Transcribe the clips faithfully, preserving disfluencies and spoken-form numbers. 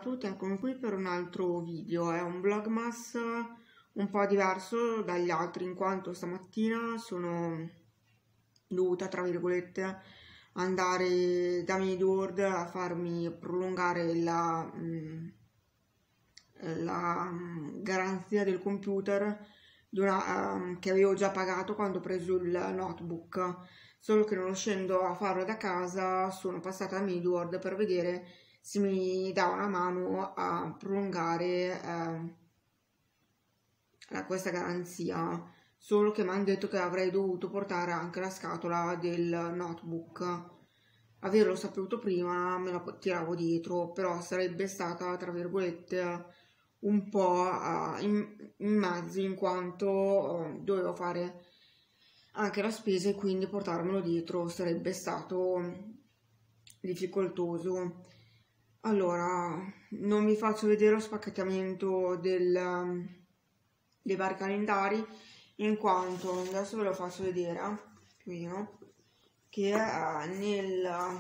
tutti, eccomi qui per un altro video. È un vlogmas un po' diverso dagli altri, in quanto stamattina sono dovuta, tra virgolette, andare da Midword a farmi prolungare la, la garanzia del computer di una, um, che avevo già pagato quando ho preso il notebook, solo che non riuscendo a farlo da casa sono passata a Midword per vedere se mi dà una mano a prolungare eh, questa garanzia, solo che mi hanno detto che avrei dovuto portare anche la scatola del notebook. Averlo saputo prima me la tiravo dietro, però sarebbe stata, tra virgolette, un po' uh, in, in mezzo, in quanto uh, dovevo fare anche la spesa e quindi portarmelo dietro sarebbe stato difficoltoso. Allora, non vi faccio vedere lo spacchettamento del, dei vari calendari, in quanto adesso ve lo faccio vedere qui, no? Che uh, nel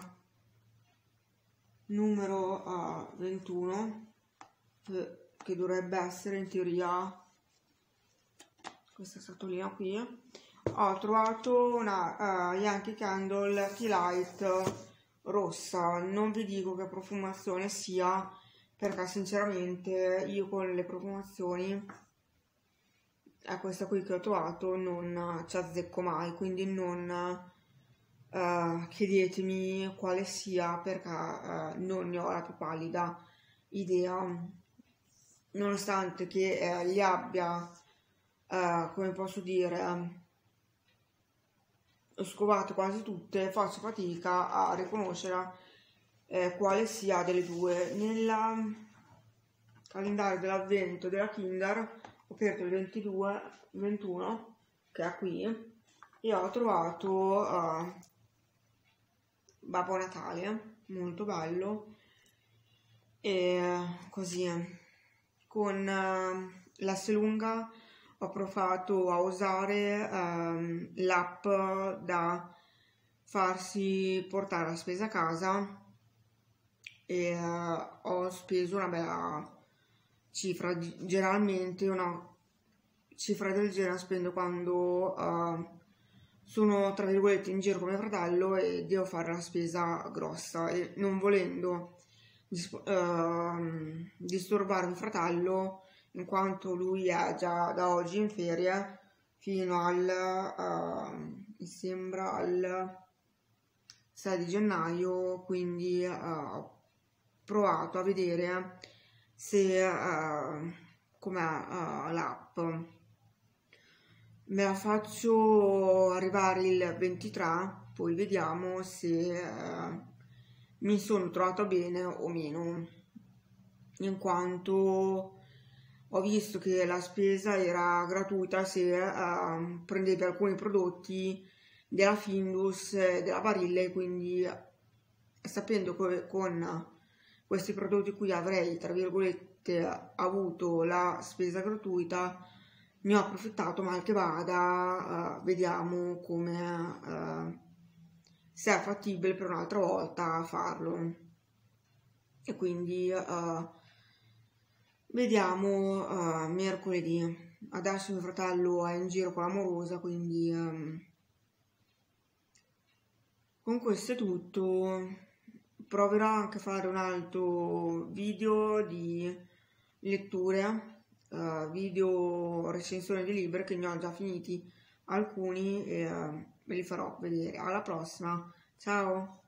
numero uh, ventuno, che, che dovrebbe essere in teoria questa scatolina qui, ho trovato una uh, Yankee Candle Tea Light rossa. Non vi dico che profumazione sia, perché sinceramente io con le profumazioni a questa qui che ho trovato non ci azzecco mai, quindi non uh, chiedetemi quale sia, perché uh, non ne ho la più pallida idea, nonostante che eh, li abbia uh, come posso dire ho scovato quasi tutte, faccio fatica a riconoscere eh, quale sia delle due. Nel calendario dell'avvento della Kinder ho aperto il ventidue ventuno, che è qui, e ho trovato uh, Babbo Natale, molto bello, e così con uh, l'asse lunga ho provato a usare um, l'app da farsi portare la spesa a casa e uh, ho speso una bella cifra. Generalmente una cifra del genere spendo quando uh, sono, tra virgolette, in giro con mio fratello e devo fare la spesa grossa, e non volendo uh, disturbare mio fratello, in quanto lui è già da oggi in ferie fino al uh, mi sembra al sei di gennaio, quindi uh, ho provato a vedere se uh, com'è uh, l'app. Me la faccio arrivare il ventitré, poi vediamo se uh, mi sono trovata bene o meno, in quanto ho visto che la spesa era gratuita se uh, prendevi alcuni prodotti della Findus e della Barilla, quindi sapendo che con questi prodotti qui avrei, tra virgolette, avuto la spesa gratuita, ne ho approfittato. Mal che vada, uh, vediamo come uh, se è fattibile per un'altra volta farlo, e quindi uh, vediamo uh, mercoledì. Adesso mio fratello è in giro con l'amorosa, quindi um, con questo è tutto. Proverò anche a fare un altro video di letture, uh, video recensione di libri, che ne ho già finiti alcuni e uh, ve li farò vedere. Alla prossima, ciao!